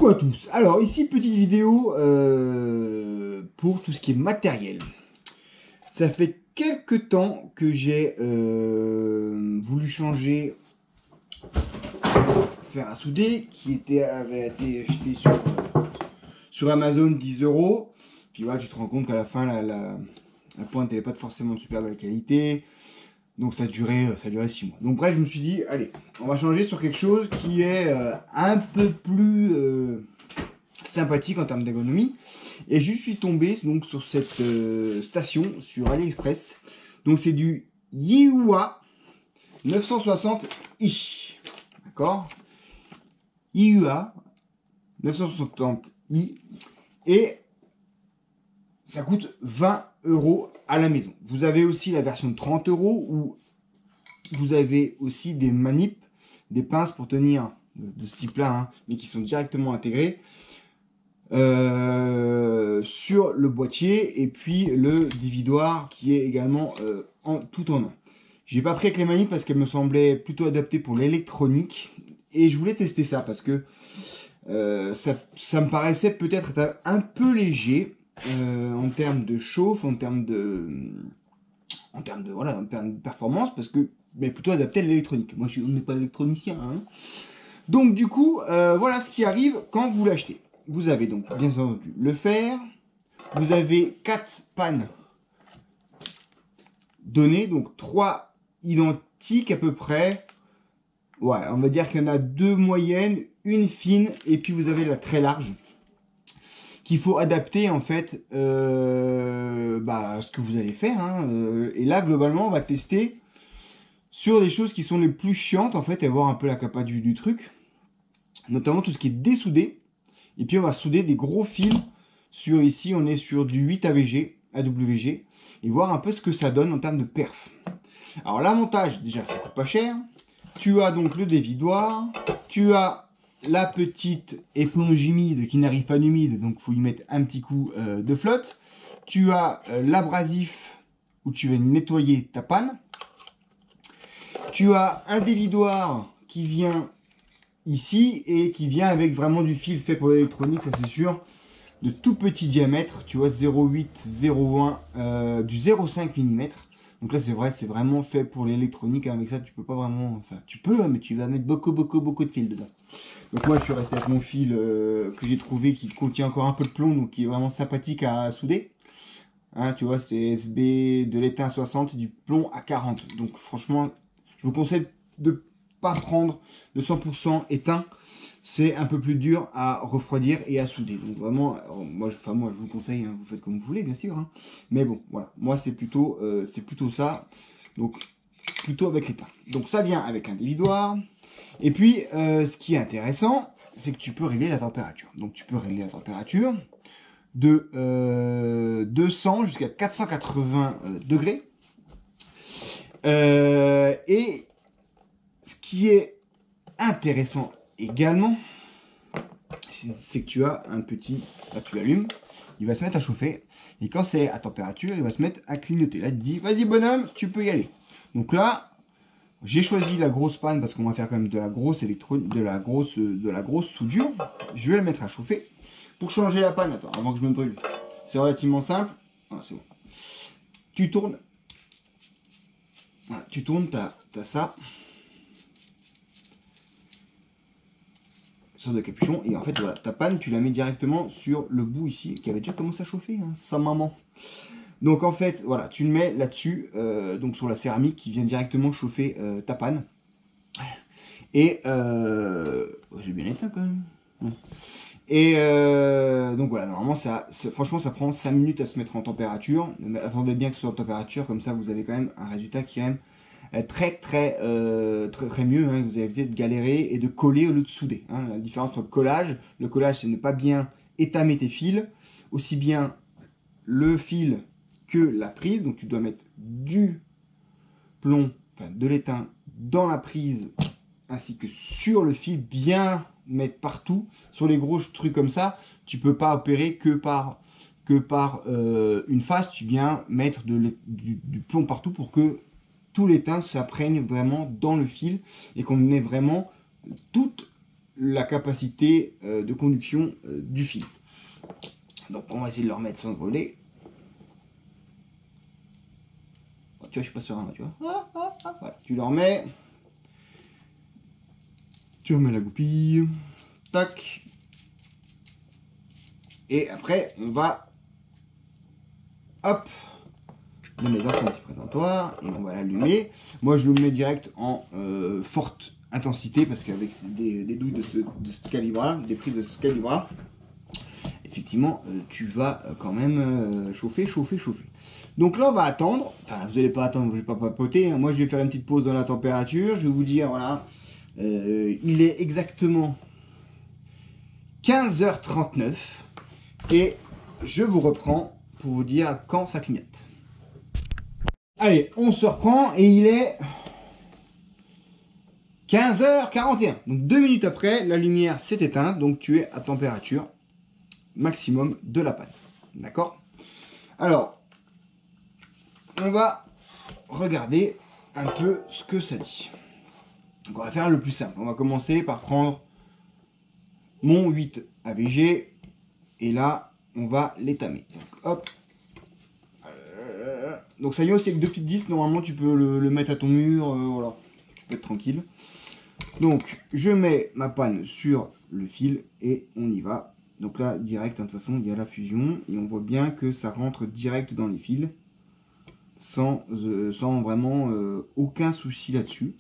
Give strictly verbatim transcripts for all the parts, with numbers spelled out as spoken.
Coucou à tous. Alors ici petite vidéo euh, pour tout ce qui est matériel. Ça fait quelques temps que j'ai euh, voulu changer fer à souder qui était, avait été acheté sur, sur Amazon dix euros. Puis voilà, tu te rends compte qu'à la fin la, la, la pointe n'avait pas forcément de super belle qualité. Donc ça durait, ça durait six mois. Donc bref, je me suis dit, allez, on va changer sur quelque chose qui est euh, un peu plus euh, sympathique en termes d'ergonomie. Et je suis tombé donc sur cette euh, station sur AliExpress. Donc c'est du Yihua neuf cent soixante i. D'accord, Yihua neuf cent soixante i. Et ça coûte vingt euros à la maison. Vous avez aussi la version de trente euros où vous avez aussi des manips, des pinces pour tenir de, de ce type-là, hein, mais qui sont directement intégrées euh, sur le boîtier, et puis le dividoir qui est également euh, en, tout en un. J'ai pas pris avec les manips parce qu'elles me semblaient plutôt adaptées pour l'électronique, et je voulais tester ça parce que euh, ça, ça me paraissait peut-être être un peu léger. Euh, en termes de chauffe, en termes de, en termes de, voilà, en termes de performance, parce que, mais plutôt adapté à l'électronique. Moi, je n'ai pas électronicien, hein. Donc, du coup, euh, voilà ce qui arrive quand vous l'achetez. Vous avez donc, bien entendu, le fer. Vous avez quatre pannes données, donc trois identiques à peu près. Ouais, on va dire qu'il y en a deux moyennes, une fine, et puis vous avez la très large, qu'il faut adapter en fait euh, bah, ce que vous allez faire, hein. Euh, et là globalement on va tester sur des choses qui sont les plus chiantes en fait, et voir un peu la capa du, du truc, notamment tout ce qui est dessoudé. Et puis on va souder des gros fils sur, ici on est sur du huit A V G, A W G, et voir un peu ce que ça donne en termes de perf. Alors la montage, déjà ça coûte pas cher. Tu as donc le dévidoir, tu as la petite éponge humide qui n'arrive pas d'humide, donc il faut y mettre un petit coup euh, de flotte. Tu as euh, l'abrasif où tu vas nettoyer ta panne. Tu as un dévidoir qui vient ici et qui vient avec vraiment du fil fait pour l'électronique, ça c'est sûr, de tout petit diamètre, tu vois, zéro virgule huit, zéro virgule un, euh, du zéro virgule cinq millimètres. Donc là, c'est vrai, c'est vraiment fait pour l'électronique. Avec ça, tu peux pas vraiment... Enfin, tu peux, mais tu vas mettre beaucoup, beaucoup, beaucoup de fil dedans. Donc moi, je suis resté avec mon fil euh, que j'ai trouvé qui contient encore un peu de plomb, donc qui est vraiment sympathique à souder. Hein, tu vois, c'est S B de l'étain soixante et du plomb à quarante. Donc franchement, je vous conseille de pas prendre le cent pour cent étain. C'est un peu plus dur à refroidir et à souder. Donc vraiment, moi, je, enfin, moi je vous conseille, hein, vous faites comme vous voulez bien sûr. Hein. Mais bon, voilà, moi c'est plutôt, euh, c'est plutôt ça. Donc plutôt avec l'étain. Donc ça vient avec un dévidoir. Et puis euh, ce qui est intéressant, c'est que tu peux régler la température. Donc tu peux régler la température de euh, deux cents jusqu'à quatre cent quatre-vingts euh, degrés. Euh, et ce qui est intéressant également, c'est que tu as un petit, là tu l'allumes, il va se mettre à chauffer, et quand c'est à température, il va se mettre à clignoter. Là, il te dit, vas-y bonhomme, tu peux y aller. Donc là, j'ai choisi la grosse panne parce qu'on va faire quand même de la grosse électronique, de la grosse, de la grosse soudure. Je vais la mettre à chauffer. Pour changer la panne, attends, avant que je me brûle, c'est relativement simple. Ah, c'est bon. Tu tournes, voilà, tu tournes, t'as, t'as ça. De capuchon, et en fait voilà, ta panne tu la mets directement sur le bout ici qui avait déjà commencé à chauffer, hein, sa maman. Donc en fait voilà, tu le mets là dessus, euh, donc sur la céramique qui vient directement chauffer euh, ta panne. Et euh, j'ai bien éteint quand même. Ouais. Et euh, donc voilà, normalement ça, franchement ça prend cinq minutes à se mettre en température. Mais attendez bien que ce soit en température, comme ça vous avez quand même un résultat qui est quand même très très euh, très très mieux, hein. Vous allez éviter de galérer et de coller au lieu de souder, hein. La différence entre le collage, le collage c'est ne pas bien étamer tes fils, aussi bien le fil que la prise. Donc tu dois mettre du plomb, enfin de l'étain dans la prise ainsi que sur le fil, bien mettre partout. Sur les gros trucs comme ça, tu peux pas opérer que par que par euh, une face, tu viens mettre de du, du plomb partout pour que tout l'étain s'imprègne vraiment dans le fil et qu'on ait vraiment toute la capacité euh, de conduction euh, du fil. Donc on va essayer de le remettre sans brûler. Oh, tu vois, je suis pas serein, tu vois. Ah, ah, ah, voilà, tu le remets. Tu remets la goupille. Tac. Et après, on va... Hop, le mettre dans son petit présentoir et on va l'allumer. Moi, je le mets direct en euh, forte intensité parce qu'avec des, des douilles de ce, de ce calibre-là, des prises de ce calibre-là, effectivement, euh, tu vas quand même euh, chauffer, chauffer, chauffer. Donc là, on va attendre. Enfin, vous n'allez pas attendre, je ne vais pas papoter. Hein. Moi, je vais faire une petite pause dans la température. Je vais vous dire, voilà, euh, il est exactement quinze heures trente-neuf et je vous reprends pour vous dire quand ça clignote. Allez, on se reprend et il est quinze heures quarante et un. Donc deux minutes après, la lumière s'est éteinte, donc tu es à température maximum de la panne. D'accord? Alors, on va regarder un peu ce que ça dit. Donc on va faire le plus simple. On va commencer par prendre mon huit A V G et là, on va l'étamer. Donc hop. Donc ça y est, c'est avec deux petites disques, normalement tu peux le, le mettre à ton mur, euh, voilà, tu peux être tranquille. Donc je mets ma panne sur le fil et on y va. Donc là, direct, hein, de toute façon, il y a la fusion et on voit bien que ça rentre direct dans les fils sans, euh, sans vraiment euh, aucun souci là-dessus.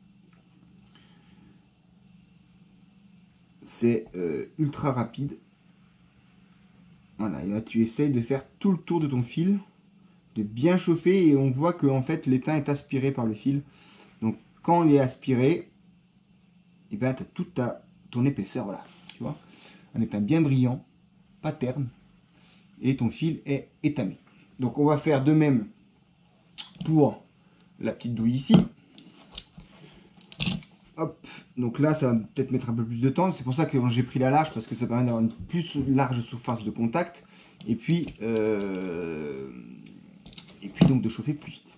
C'est euh, ultra rapide. Voilà, et là tu essayes de faire tout le tour de ton fil, de bien chauffer et on voit que en fait l'étain est aspiré par le fil. Donc quand il est aspiré, et bien tu as toute ta, ton épaisseur là, tu vois, un étain bien brillant, pas terne, et ton fil est étamé. Donc on va faire de même pour la petite douille ici. Hop, donc là ça va peut-être mettre un peu plus de temps, c'est pour ça que j'ai pris la large parce que ça permet d'avoir une plus large surface de contact et puis euh, et puis donc de chauffer plus vite.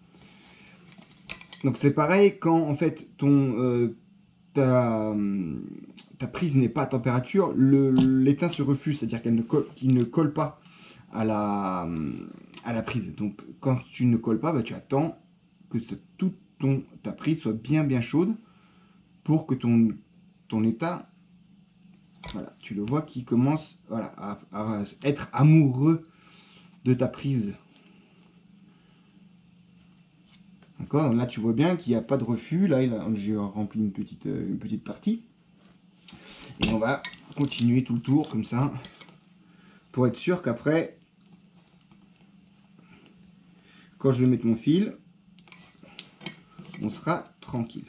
Donc c'est pareil quand en fait ton euh, ta, ta prise n'est pas à température, l'étain se refuse, c'est-à-dire qu'elle ne colle, qu'il ne colle pas à la à la prise. Donc quand tu ne colles pas, bah, tu attends que toute ton ta prise soit bien bien chaude pour que ton ton étain, voilà, tu le vois qui commence, voilà, à, à être amoureux de ta prise. D'accord, là tu vois bien qu'il n'y a pas de refus. Là j'ai rempli une petite, une petite partie. Et on va continuer tout le tour comme ça. Pour être sûr qu'après, quand je vais mettre mon fil, on sera tranquille.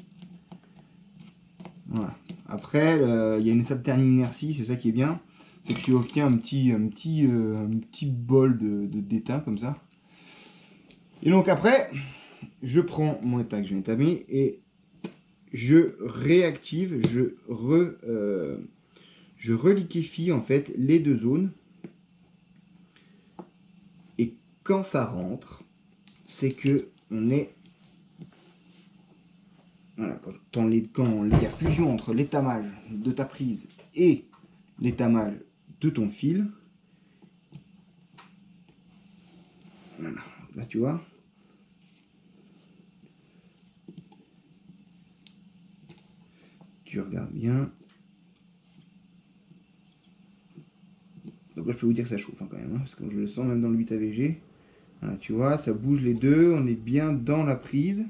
Voilà. Après, euh, il y a une certaine inertie, c'est ça qui est bien. C'est que tu obtiens un petit, un petit, euh, un petit bol de, de d'étain comme ça. Et donc après, je prends mon étain que je viens d'étamer et je réactive, je re, euh, je reliquéfie en fait les deux zones. Et quand ça rentre, c'est que on est, voilà, quand, les, quand il y a fusion entre l'étamage de ta prise et l'étamage de ton fil, voilà, là tu vois, tu regardes bien. Donc là je peux vous dire que ça chauffe hein, quand même, hein, parce que je le sens même dans le huit A V G. Voilà, tu vois, ça bouge les deux, on est bien dans la prise.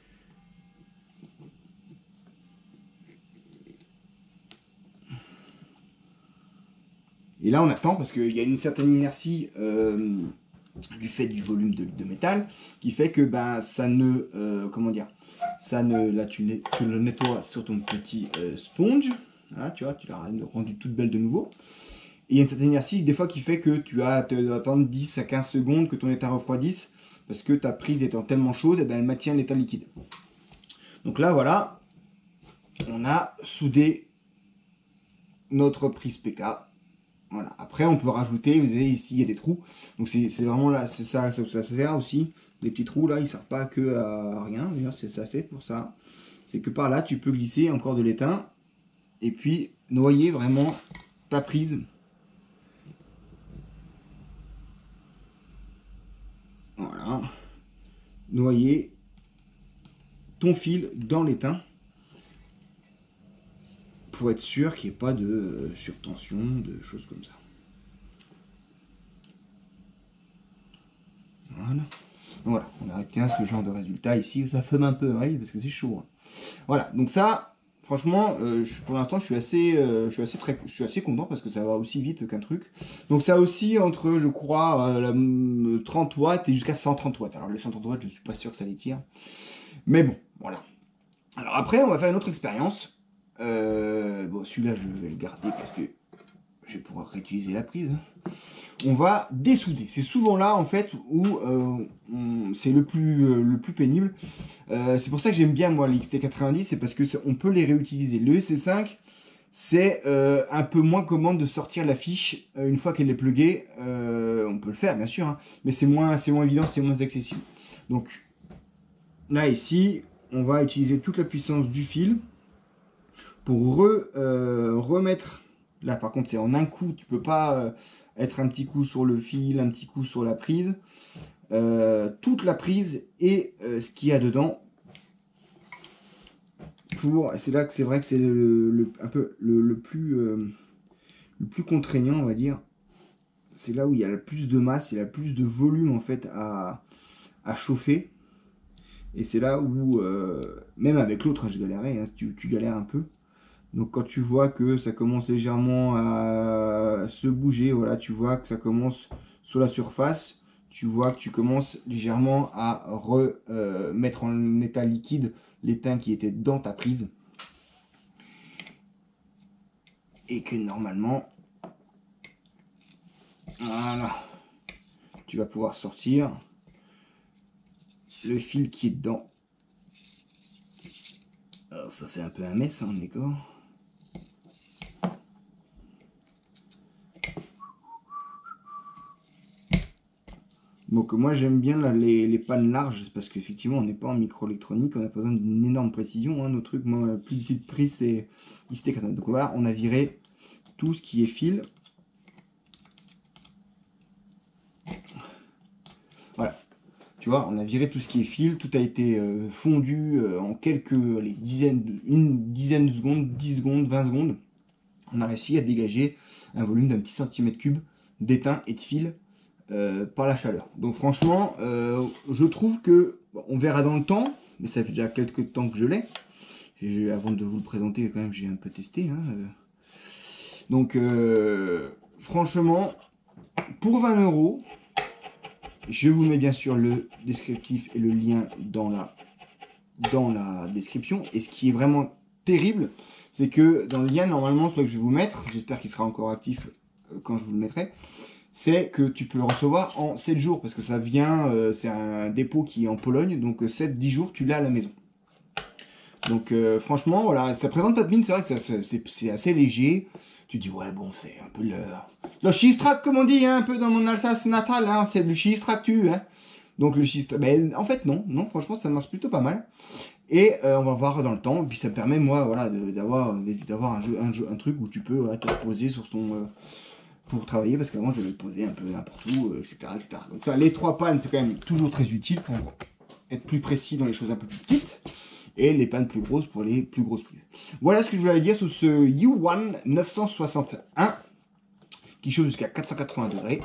Et là on attend parce qu'il y a une certaine inertie euh, du fait du volume de, de métal qui fait que ben ça ne euh, comment dire, ça ne, là tu, tu le nettoies sur ton petit euh, sponge, voilà, tu vois, tu l'as rendu toute belle de nouveau. Et il y a une certaine inertie des fois qui fait que tu as à attendre dix à quinze secondes que ton étain refroidisse parce que ta prise étant tellement chaude, et ben elle maintient l'état liquide. Donc là voilà, on a soudé notre prise P K. Voilà. Après, on peut rajouter, vous voyez ici, il y a des trous. Donc c'est vraiment là, c'est ça, ça, ça sert aussi. Des petits trous là, ils ne servent pas que à rien. D'ailleurs, c'est ça fait pour ça. C'est que par là, tu peux glisser encore de l'étain. et puis noyer vraiment ta prise. Voilà. Noyer ton fil dans l'étain pour être sûr qu'il n'y ait pas de euh, surtension, de choses comme ça. Voilà. Voilà, on a obtenu ce genre de résultat ici. Ça fume un peu, oui, parce que c'est chaud. Hein. Voilà, donc ça, franchement, euh, je, pour l'instant, je suis assez, euh, je suis assez très, je suis assez content parce que ça va aussi vite qu'un truc. Donc ça aussi entre, je crois, euh, la, euh, trente watts et jusqu'à cent trente watts. Alors les cent trente watts, je suis pas sûr que ça les tire, mais bon, voilà. Alors après, on va faire une autre expérience. Euh, bon, celui-là, je vais le garder parce que je vais pouvoir réutiliser la prise. On va dessouder. C'est souvent là, en fait, où euh, c'est le plus, euh, le plus pénible. Euh, c'est pour ça que j'aime bien, moi, les X T quatre-vingt-dix, c'est parce que on peut les réutiliser. Le S C cinq, c'est euh, un peu moins commode de sortir la fiche euh, une fois qu'elle est pluguée. Euh, on peut le faire, bien sûr, hein, mais c'est moins, c'est moins évident, c'est moins accessible. Donc, là, ici, on va utiliser toute la puissance du fil pour re, euh, remettre... Là, par contre, c'est en un coup. Tu peux pas euh, être un petit coup sur le fil, un petit coup sur la prise. Euh, toute la prise et euh, ce qu'il y a dedans. Pour, c'est là que c'est vrai que c'est le, le, un peu le, le plus euh, le plus contraignant, on va dire. C'est là où il y a le plus de masse, il y a le plus de volume en fait à, à chauffer. Et c'est là où, euh, même avec l'autre, hein, je galérais, hein, tu, tu galères un peu. Donc quand tu vois que ça commence légèrement à se bouger, voilà, tu vois que ça commence sur la surface, tu vois que tu commences légèrement à remettre euh, en état liquide l'étain qui était dans ta prise. Et que normalement, voilà, tu vas pouvoir sortir le fil qui est dedans. Alors ça fait un peu un mess, hein, d'accord. Donc moi j'aime bien là, les, les pannes larges parce qu'effectivement on n'est pas en microélectronique, on n'a pas besoin d'une énorme précision, hein, nos trucs, moi la plus petite prise c'est X T quatre-vingt-dix. Donc voilà, on a viré tout ce qui est fil. Voilà, tu vois, on a viré tout ce qui est fil, tout a été euh, fondu euh, en quelques les dizaines, de, une dizaine de secondes, dix secondes, vingt secondes. On a réussi à dégager un volume d'un petit centimètre cube d'étain et de fil. Euh, par la chaleur. Donc franchement, euh, je trouve que, bon, on verra dans le temps, mais ça fait déjà quelques temps que je l'ai. Avant de vous le présenter, quand même, j'ai un peu testé. Hein. Donc, euh, franchement, pour vingt euros, je vous mets bien sûr le descriptif et le lien dans la, dans la description. Et ce qui est vraiment terrible, c'est que dans le lien, normalement, soit que je vais vous mettre, j'espère qu'il sera encore actif quand je vous le mettrai, c'est que tu peux le recevoir en sept jours, parce que ça vient, euh, c'est un dépôt qui est en Pologne, donc sept dix jours, tu l'as à la maison. Donc euh, franchement, voilà, ça présente pas de mine, c'est vrai que c'est assez léger. Tu dis, ouais, bon, c'est un peu le... Le schistrak, comme on dit, hein, un peu dans mon Alsace natale, hein, c'est le schistrak tu, hein. Donc le schistrak, mais en fait, non, non, franchement, ça marche plutôt pas mal. Et euh, on va voir dans le temps, et puis ça me permet, moi, voilà, d'avoir d'avoir un, jeu, un, jeu, un truc où tu peux voilà, te reposer sur ton... Euh, pour travailler, parce qu'avant je vais le poser un peu n'importe où, euh, et cetera, et cetera. Donc ça, les trois pannes, c'est quand même toujours très utile pour être plus précis dans les choses un peu plus petites, et les pannes plus grosses pour les plus grosses prises. Voilà ce que je voulais dire sur ce Yuan neuf cent soixante-un, qui chauffe jusqu'à quatre cent quatre-vingts degrés.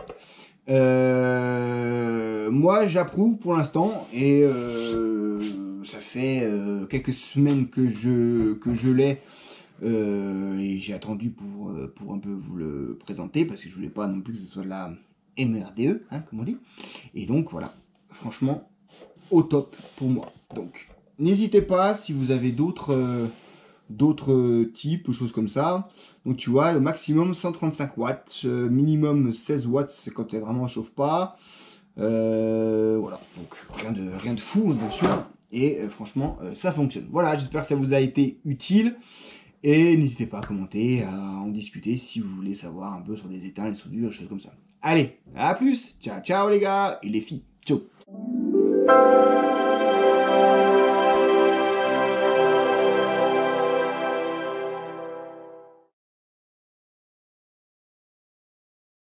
Euh, moi, j'approuve pour l'instant, et euh, ça fait euh, quelques semaines que je, que je l'ai. Euh, et j'ai attendu pour, euh, pour un peu vous le présenter parce que je voulais pas non plus que ce soit de la M R D E, hein, comme on dit. Et donc voilà, franchement, au top pour moi. Donc n'hésitez pas si vous avez d'autres euh, d'autres types, choses comme ça. Donc tu vois, le maximum cent trente-cinq watts, euh, minimum seize watts, c'est quand elle vraiment chauffe pas. Euh, voilà, donc rien de, rien de fou, bien sûr. Et euh, franchement, euh, ça fonctionne. Voilà, j'espère que ça vous a été utile. Et n'hésitez pas à commenter, à en discuter si vous voulez savoir un peu sur les éteints, les soudures, des choses comme ça. Allez, à plus. Ciao, ciao les gars et les filles. Ciao.